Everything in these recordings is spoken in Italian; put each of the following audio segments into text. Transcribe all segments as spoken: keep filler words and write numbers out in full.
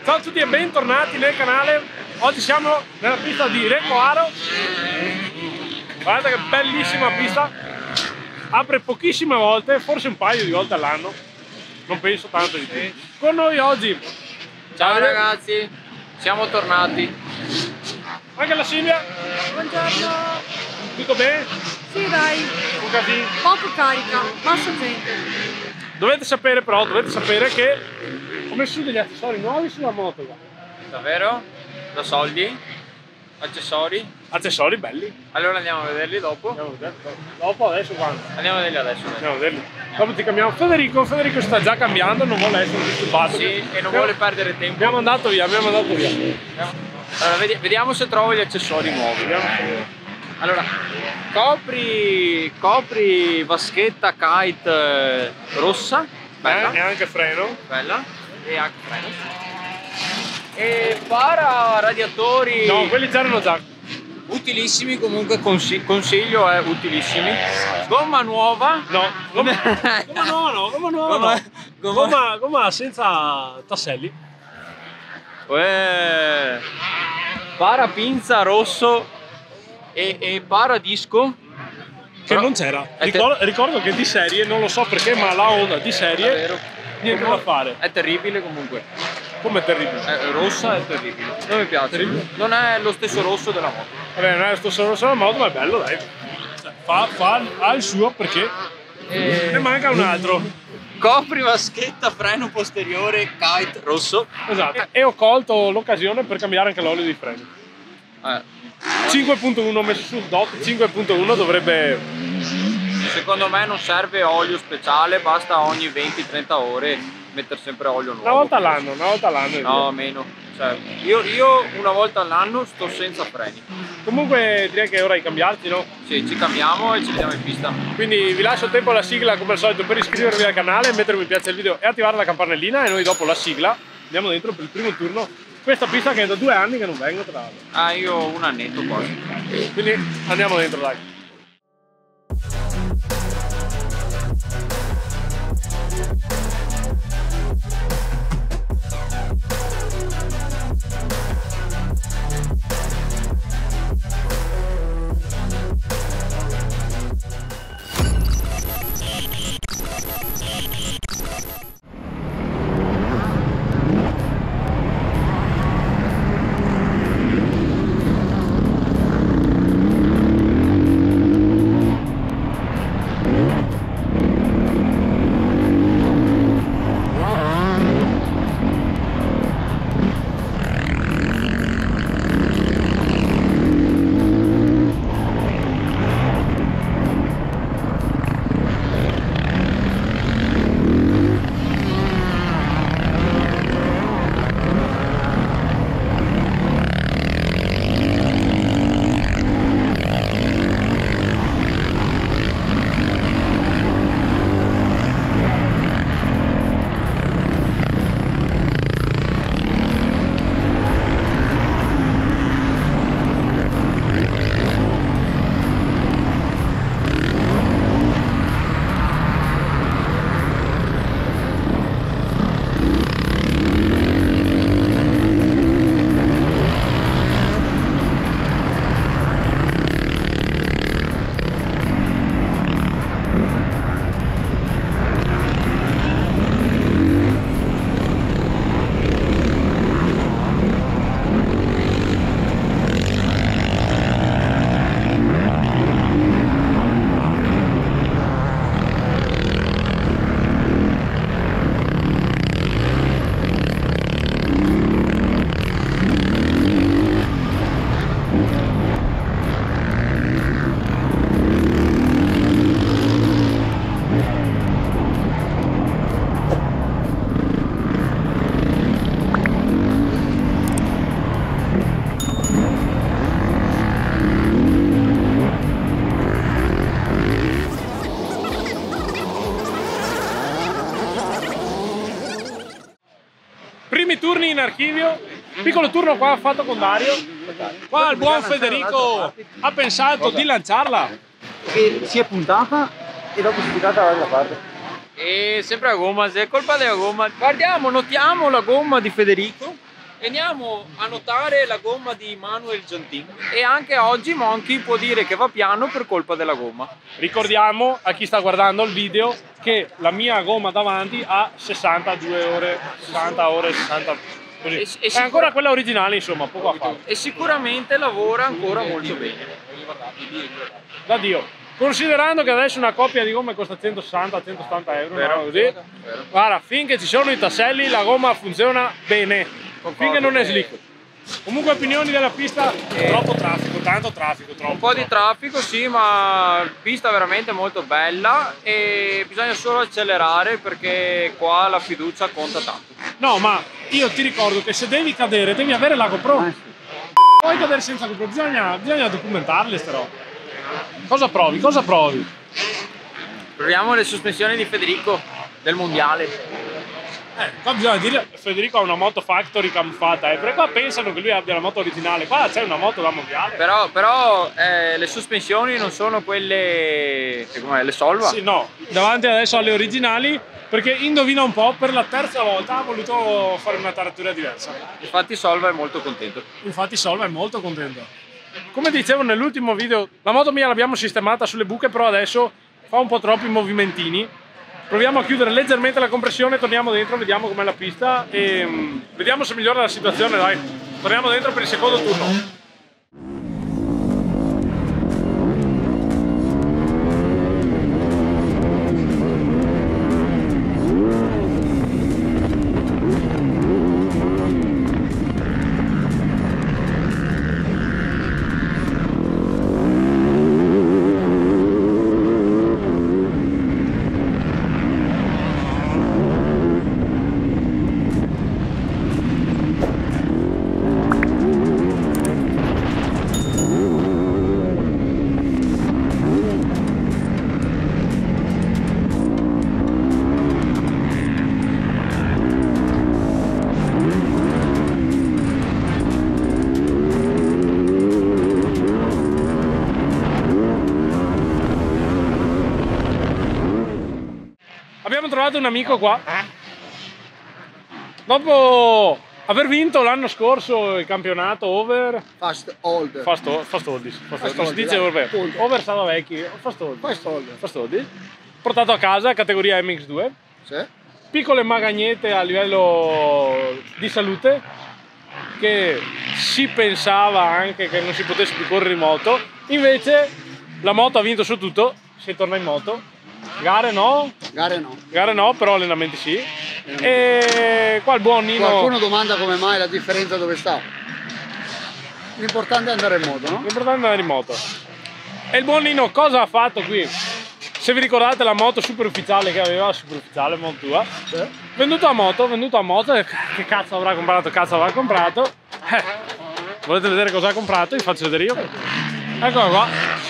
Ciao a tutti e bentornati nel canale. Oggi siamo nella pista di Recoaro. Guardate che bellissima pista. Apre pochissime volte, forse un paio di volte all'anno. Non penso tanto di più. Con noi oggi, ciao ragazzi, siamo tornati. Anche la Silvia. Buongiorno. Tutto bene? Sì dai, Un casino. poco carica, basta gente. Dovete sapere però, dovete sapere che ho messo su degli accessori nuovi sulla moto. Davvero? Da soldi? Accessori? Accessori belli. Allora andiamo a vederli dopo. Andiamo a vedere. Dopo, adesso quando? Andiamo a vederli adesso. Dai. Andiamo a vederli. Dopo ti cambiamo. Federico, Federico sta già cambiando, non vuole essere disturbato. Sì, e non abbiamo, vuole perdere tempo. Abbiamo andato via, abbiamo andato via. Allora, vediamo se trovo gli accessori nuovi. Vediamo. Allora, copri, copri vaschetta kite eh, rossa, bella, Eh, e anche freno. bella, e anche freno. E para radiatori No, quelli c'erano già. utilissimi, comunque consi consiglio è utilissimi. Gomma nuova. No, gomma, gomma no, no, gomma no, Gomma- no. gomma- Gomma, gomma senza tasselli. Uè. Para pinza rosso e, e para disco. Che Però- non c'era. è te- Ricordo, ricordo che di serie, non lo so perché, ma la Honda di serie, Davvero. niente da fare. È terribile comunque. Come è terribile. È rossa è terribile. Non mi piace. Terribile. Non è lo stesso rosso della moto. Vabbè, non è lo stesso solo modo, ma è bello, dai. Cioè, fa, fa, ha il suo perché E... ne manca un altro. Copri vaschetta freno posteriore kite rosso. Esatto. E ho colto l'occasione per cambiare anche l'olio di freno. Eh, cinque punto uno ho messo sul D O T, cinque punto uno dovrebbe... secondo me non serve olio speciale, basta ogni venti trenta ore mettere sempre olio nuovo. Una volta all'anno, una volta all'anno. No, meno. Cioè, io, io una volta all'anno sto senza freni. Comunque direi che è ora di cambiarci, no? Sì, ci cambiamo e ci vediamo in pista. Quindi vi lascio tempo alla sigla come al solito per iscrivervi al canale, mettere mi piace al video e attivare la campanellina, e noi dopo la sigla andiamo dentro per il primo turno. Questa pista che è da due anni che non vengo, tra l'altro. Ah, io ho un annetto quasi. Quindi andiamo dentro, dai. Primi turni in archivio, piccolo turno qua fatto con Dario. Qua il buon Federico ha pensato di lanciarla. E si è puntata e dopo si è tirata dall'altra parte. E sempre la gomma, se è colpa della gomma. Guardiamo, notiamo la gomma di Federico. Veniamo a notare la gomma di Manuel Gentin e anche oggi Monkey può dire che va piano per colpa della gomma. Ricordiamo a chi sta guardando il video che la mia gomma davanti ha sessantadue ore, sessanta ore, sessanta così. E- e È sicur- ancora quella originale, insomma, poco a fare. E sicuramente lavora ancora molto bene. Da Dio. Considerando che adesso una coppia di gomme costa centosessanta centottanta euro, Vero. no? Così. Guarda, finché ci sono i tasselli la gomma funziona bene. Finché non è slick. Comunque opinioni della pista, troppo traffico, tanto traffico, troppo. Un po' di traffico sì, ma pista veramente molto bella e bisogna solo accelerare perché qua la fiducia conta tanto. No, ma io ti ricordo che se devi cadere devi avere la GoPro. Ah, sì. Puoi cadere senza GoPro, bisogna, bisogna documentarle ste robe. Cosa provi? Cosa provi? Proviamo le sospensioni di Federico del mondiale. Eh, qua bisogna dire, Federico ha una moto factory camuffata, eh, perché qua pensano che lui abbia la moto originale, qua c'è una moto da mondiale. Però, però eh, le sospensioni non sono quelle, com'è, le Solva? Sì, no, davanti adesso alle originali, perché indovina un po', per la terza volta ha voluto fare una taratura diversa. Infatti Solva è molto contento. Infatti Solva è molto contento. Come dicevo nell'ultimo video, la moto mia l'abbiamo sistemata sulle buche, però adesso fa un po' troppi movimentini. Proviamo a chiudere leggermente la compressione, torniamo dentro, vediamo com'è la pista e mm, vediamo se migliora la situazione, dai. Torniamo dentro per il secondo turno. Abbiamo trovato un amico qua. Dopo aver vinto l'anno scorso il campionato over Fast old. Fast, fast oldies, fast Fast oldies. Si oldies, dice dai, over, punto. over stava vecchi, fast oldies. Fast old. Fast oldies. Portato a casa, categoria M X due. Sì. Piccole magagnette a livello di salute, che si pensava anche che non si potesse più correre in moto, invece la moto ha vinto su tutto, si torna in moto. Gare no, Gare no. gare no, però allenamenti sì. E qua il buon Nino. Qualcuno domanda come mai la differenza dove sta. L'importante è andare in moto, no? L'importante è andare in moto. E il buon Nino cosa ha fatto qui? Se vi ricordate la moto super ufficiale che aveva, super ufficiale, moto tua, Sì. venduto a moto, venduto a moto, che cazzo avrà comprato, cazzo avrà comprato. Eh, volete vedere cosa ha comprato? Vi faccio vedere io. Eccola qua.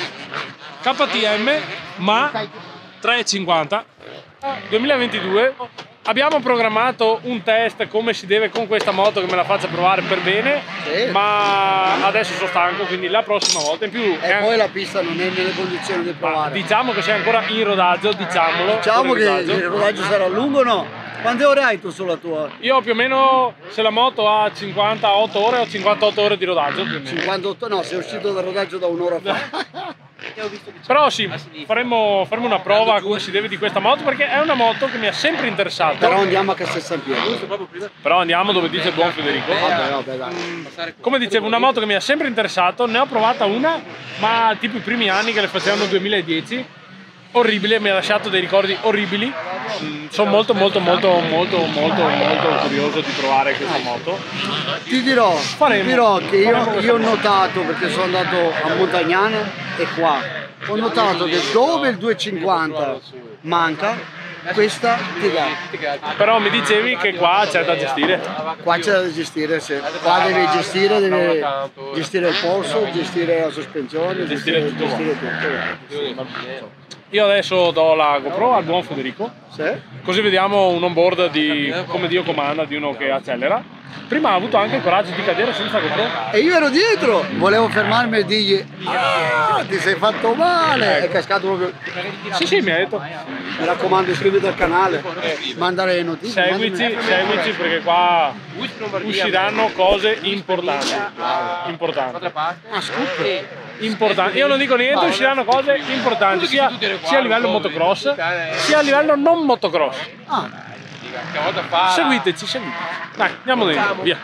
K T M, ma tre e cinquanta, duemilaventidue. Abbiamo programmato un test come si deve con questa moto che me la faccia provare per bene, Sì. ma adesso sono stanco, quindi la prossima volta in più. E è poi la pista non è nelle condizioni di ma provare. diciamo che sei ancora in rodaggio, diciamolo. Diciamo in che rodaggio. il rodaggio sarà lungo o no? Quante ore hai tu sulla tua? Io più o meno, se la moto ha cinquantotto ore, ho cinquantotto ore di rodaggio. più o meno. cinquantotto? No, sei uscito dal rodaggio da un'ora fa. Però sì, faremo, faremo una prova come si deve di questa moto, perché è una moto che mi ha sempre interessato. Però andiamo a Castel San Pietro. Però andiamo dove dice il buon Federico. Vabbè, vabbè, dai. Come dicevo, una moto che mi ha sempre interessato, ne ho provata una, ma tipo i primi anni che le facevano nel duemiladieci, orribile, mi ha lasciato dei ricordi orribili. Mm, sono molto molto molto molto molto molto curioso di provare questa moto. Ti dirò, Faremo. ti dirò che Faremo io, questa io ho moto. notato, perché sono andato a Montagnana e qua, ho notato che dove il duecentocinquanta manca, questa ti dà. Però mi dicevi che qua c'è da gestire. Qua c'è da gestire, se. Qua devi gestire, devi gestire il polso, gestire la sospensione, Gestire gestire, tutto gestire tutto. io adesso do la GoPro al buon Federico, Sì. così vediamo un onboard di come Dio comanda, di uno che accelera. Prima ha avuto anche il coraggio di cadere senza GoPro. E io ero dietro, volevo fermarmi e dirgli ah, ti sei fatto male, è cascato proprio. Sì, sì, mi ha detto. Mi raccomando, iscriviti al canale, mandare le notizie. Seguici, mandami- seguici perché qua usciranno cose importanti. Importanti. Ah, scoop. Importanti. Io non dico niente, usciranno cose importanti, sia, sia a livello motocross, sia a livello non motocross. Ah, Seguiteci, seguiteci. Dai, andiamo dentro, via.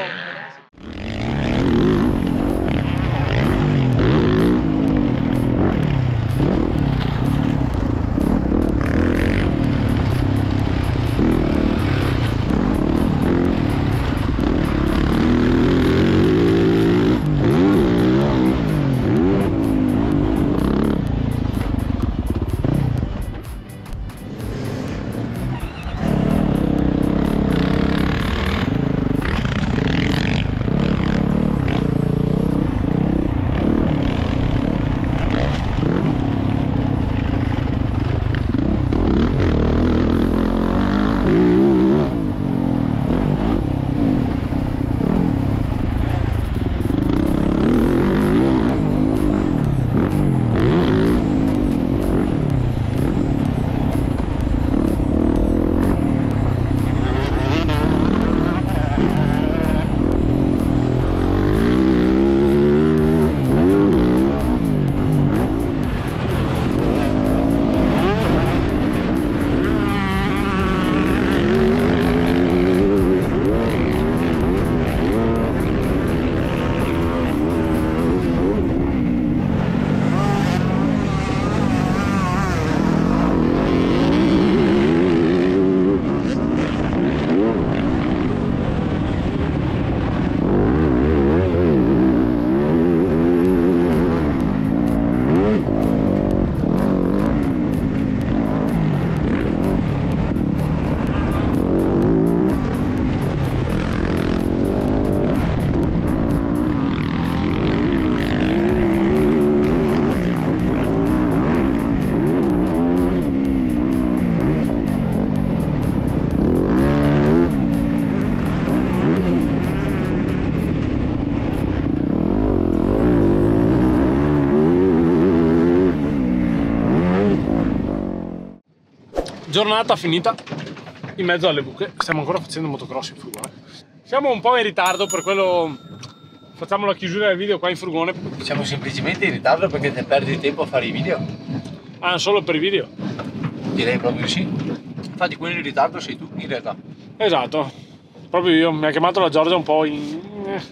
Giornata finita in mezzo alle buche, stiamo ancora facendo motocross in furgone. Siamo un po' in ritardo, per quello facciamo la chiusura del video qua in furgone. Siamo semplicemente in ritardo perché te perdi tempo a fare i video. Ah, solo per i video? Direi proprio di sì. Infatti quello in ritardo sei tu in realtà. Esatto, proprio io, mi ha chiamato la Giorgia un po' in...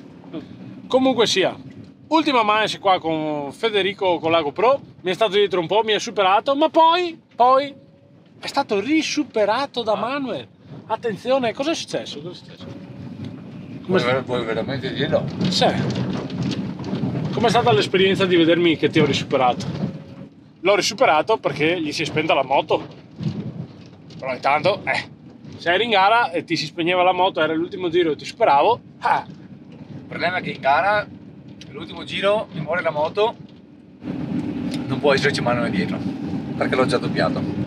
Comunque sia, ultima manche qua con Federico con la GoPro, mi è stato dietro un po', mi ha superato, ma poi, poi è stato risuperato da Manuel. Attenzione, cosa è successo? Cosa è successo? Vuoi, ver vuoi veramente dirlo? Sì. Com'è stata l'esperienza di vedermi che ti ho risuperato? L'ho risuperato perché gli si è spenta la moto. Però intanto, eh, se eri in gara e ti si spegneva la moto, era l'ultimo giro e ti superavo, ah. Il problema è che in gara, l'ultimo giro, mi muore la moto, non può esserci mano dietro, perché l'ho già doppiato.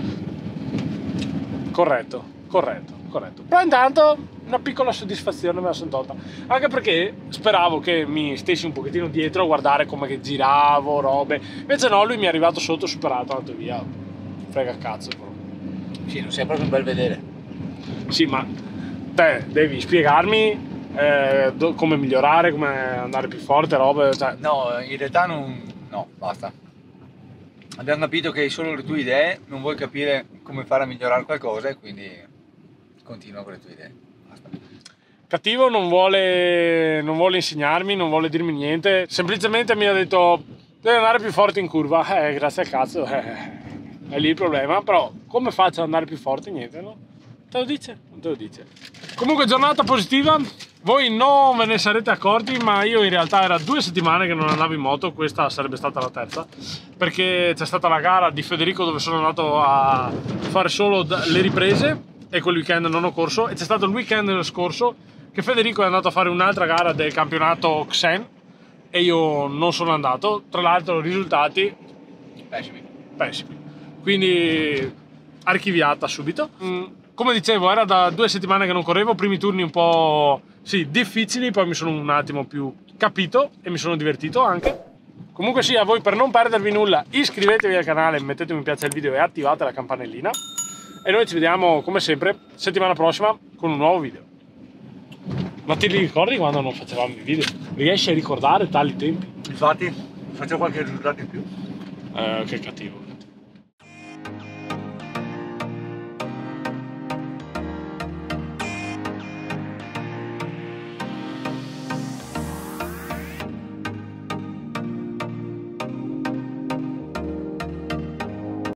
Corretto, corretto, corretto. Però intanto una piccola soddisfazione me la sono tolta. Anche perché speravo che mi stessi un pochettino dietro a guardare come che giravo, robe. Invece no, lui mi è arrivato sotto, superato, è andato via. Frega cazzo però. Sì, non sei proprio un bel vedere. Sì, ma te devi spiegarmi eh, come migliorare, come andare più forte, robe. Cioè... No, in realtà non... no, basta. Abbiamo capito che hai solo le tue idee, non vuoi capire come fare a migliorare qualcosa e quindi continua con le tue idee. Basta. Cattivo, non vuole, non vuole insegnarmi, non vuole dirmi niente, semplicemente mi ha detto devi andare più forte in curva. Eh, grazie al cazzo, eh, è lì il problema, però come faccio ad andare più forte? Niente, no? Te lo dice? Non te lo dice. Comunque giornata positiva, voi non ve ne sarete accorti, ma io in realtà era due settimane che non andavo in moto, questa sarebbe stata la terza, perché c'è stata la gara di Federico dove sono andato a fare solo le riprese e quel weekend non ho corso, e c'è stato il weekend scorso che Federico è andato a fare un'altra gara del campionato Xen e io non sono andato, tra l'altro risultati Pessimi. pessimi. quindi archiviata subito. Mm, come dicevo, era da due settimane che non correvo, primi turni un po' sì, difficili, poi mi sono un attimo più capito e mi sono divertito anche. Comunque sia, voi per non perdervi nulla iscrivetevi al canale, mettete un mi piace al video e attivate la campanellina e noi ci vediamo come sempre settimana prossima con un nuovo video. Ma ti ricordi quando non facevamo i video? Riesci a ricordare tali tempi? Infatti faccio qualche risultato in più. Eh, che cattivo.